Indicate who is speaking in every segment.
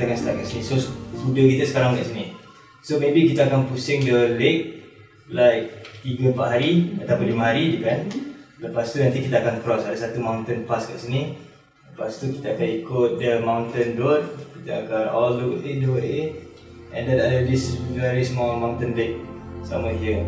Speaker 1: kita akan start kat sini. So kuda kita sekarang kat sini. So maybe kita akan pusing the leg like 3-4 hari ataupun 5 hari je kan. Lepas tu nanti kita akan cross, ada satu mountain pass kat sini. Lepas tu kita akan ikut the mountain road. Kita akan all the way and then ada this very small mountain lake somewhere here.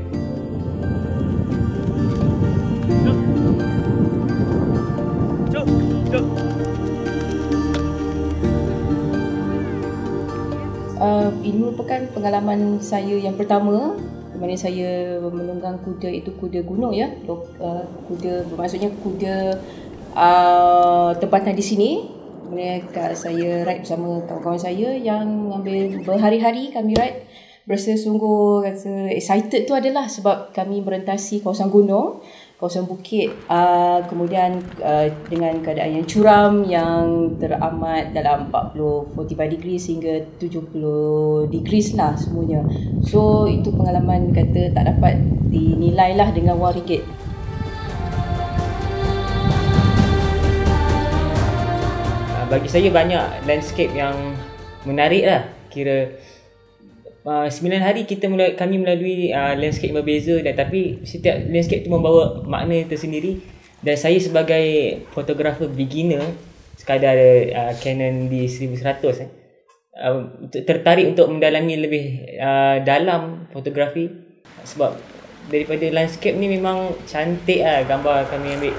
Speaker 2: Ini merupakan pengalaman saya yang pertama di mana saya menunggang kuda, itu kuda gunung ya. Kuda bermaksudnya kuda tempatan di sini. Kemudian saya ride bersama kawan-kawan saya yang mengambil berhari-hari kami ride. Berasa sungguh excited tu adalah sebab kami merentasi kawasan gunung, kawasan bukit, kemudian dengan keadaan yang curam yang teramat dalam 45 degrees hingga 70 degrees lah semuanya. So itu pengalaman kata tak dapat dinilai lah dengan RM1.
Speaker 3: Bagi saya banyak landscape yang menarik lah. Kira 9 hari kami melalui landscape yang berbeza, dan tapi setiap landscape tu membawa makna tersendiri. Dan saya sebagai fotografer beginner, sekadar Canon D1100 tertarik untuk mendalami lebih dalam fotografi, sebab daripada landscape ni memang cantik lah gambar kami ambil.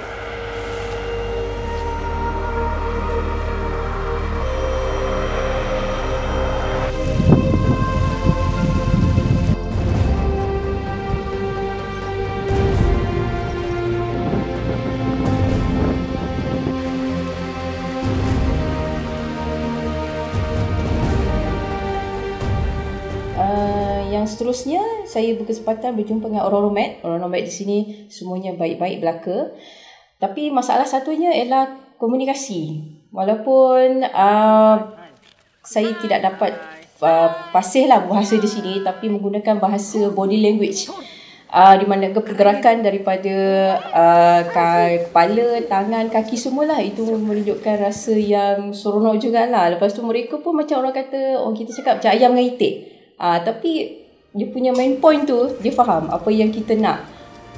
Speaker 2: Yang seterusnya saya berkesempatan berjumpa dengan orang nomad. Orang nomad di sini semuanya baik-baik belaka. Tapi masalah satunya ialah komunikasi. Walaupun saya tidak dapat fasihlah bahasa di sini, tapi menggunakan bahasa body language. Di mana pergerakan daripada kepala, tangan, kaki semualah itu menunjukkan rasa yang seronok jugalah. Lepas tu mereka pun macam orang kata, orang kita cakap macam ayam dengan itik. Tapi dia punya main point tu, dia faham apa yang kita nak.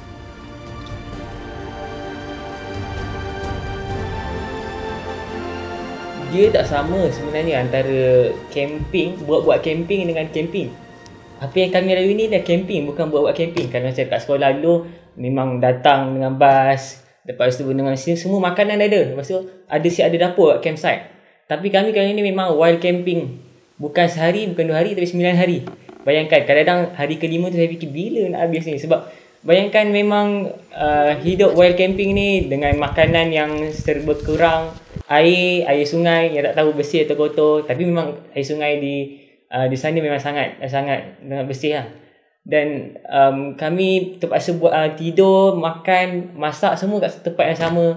Speaker 3: Dia tak sama sebenarnya antara camping, buat camping dengan camping. Apa yang kami lalui ni dah camping, bukan buat camping. Kalau macam kat sekolah dulu, memang datang dengan bas, lepas tu dengan sini semua makanan ada. Lepas tu ada dapur kat campsite. Tapi kami kali ni memang wild camping. Bukan sehari, bukan 2 hari, tapi 9 hari. Bayangkan, kadang-kadang hari ke-5 tu saya fikir bila nak habis ni. Sebab bayangkan memang hidup wild camping ni dengan makanan yang serba kurang. Air sungai yang tak tahu bersih atau kotor. Tapi memang air sungai di sana memang sangat bersih lah. Dan kami terpaksa buat tidur, makan, masak semua kat tempat yang sama.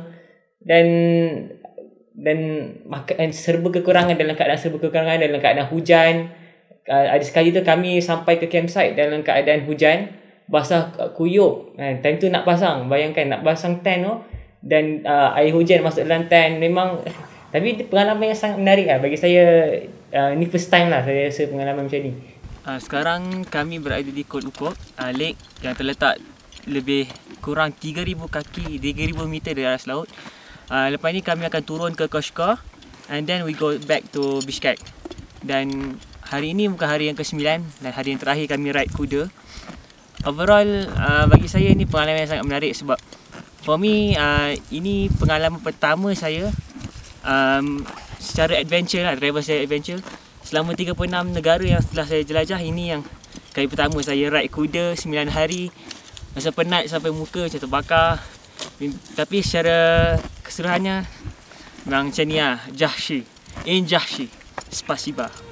Speaker 3: Dan serba kekurangan, dalam keadaan hujan. Ada sekali tu kami sampai ke campsite dalam keadaan hujan, basah kuyup. Time tu nak pasang, bayangkan nak pasang tent tu, dan air hujan masuk dalam tent. Memang tapi pengalaman yang sangat menarik lah bagi saya. Ni first time lah saya rasa pengalaman macam ni. Sekarang kami berada di Kot Ukok Lake yang terletak lebih kurang 3,000 kaki, 3,000 meter dari atas laut. Lepas ni kami akan turun ke Koshka, and then we go back to Bishkek. Dan hari ini bukan hari yang ke-9 dan hari yang terakhir kami ride kuda. Overall bagi saya ni pengalaman yang sangat menarik sebab for me ini pengalaman pertama saya secara adventure lah, driver saya adventure. Selama 36 negara yang telah saya jelajah, ini yang kali pertama saya ride kuda 9 hari. Rasa penat sampai muka macam terbakar. Tapi secara keseluruhannya memang macam ni lah. Jahshi. In Jahshi. Spasiba.